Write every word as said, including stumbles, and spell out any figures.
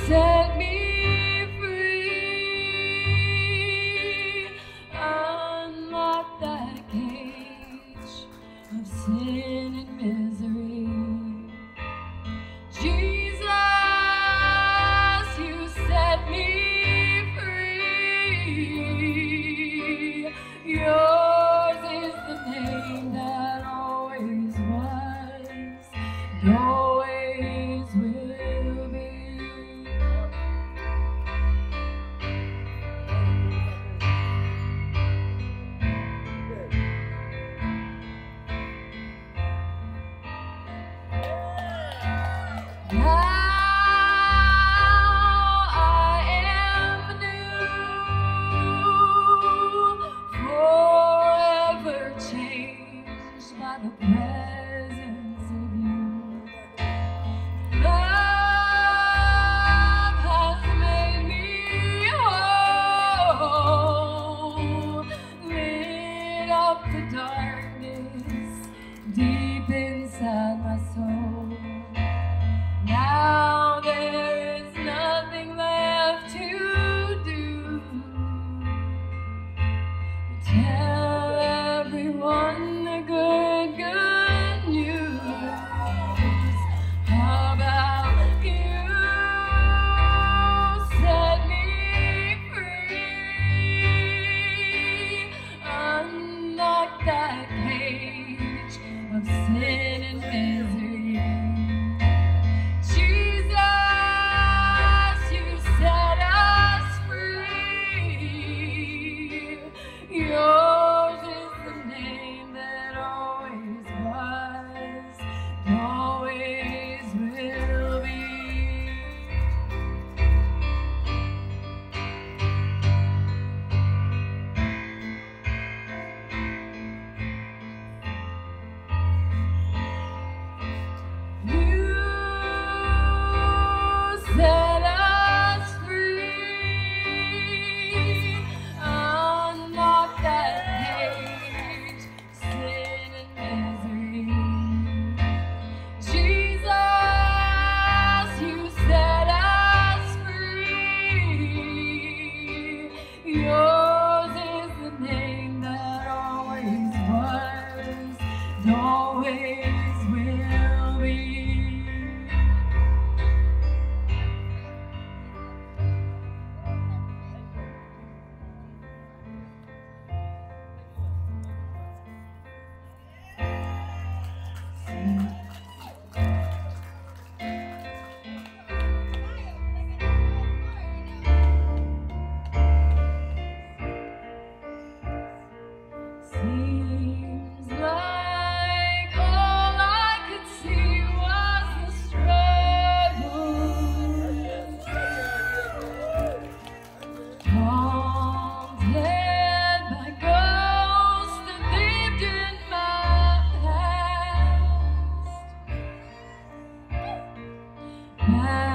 set me free. Unlock that cage of sin and misery. Jesus, you set me free. Yours is the name that always was, and always will be. Now I am new, forever changed by the presence of you. Love has made me whole, lit up the darkness deep inside my soul. Now there is nothing left to do but tell everyone the good, good news about you. Set me free. Unlock that cage of sin and misery. Jesus, you set us free. Yours is the name that always was, and always will be. You set us free. Unlock that cage, sin and misery. Jesus, you set us free. Yours is the name that always was, and always will be. Seems like all I could see was the struggle. Haunted by ghosts that lived in my past.